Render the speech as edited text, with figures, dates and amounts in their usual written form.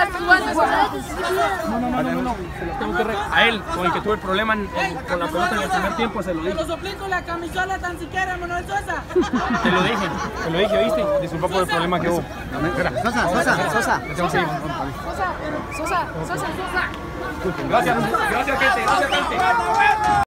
No. A él, con el que tuve el problema con la pelota en el primer tiempo, se lo dije. Te lo suplico, la camisola tan siquiera, Manuel Sosa. Te lo dije, ¿oíste? Disculpa por el problema que hubo. Sosa. Gracias, gente.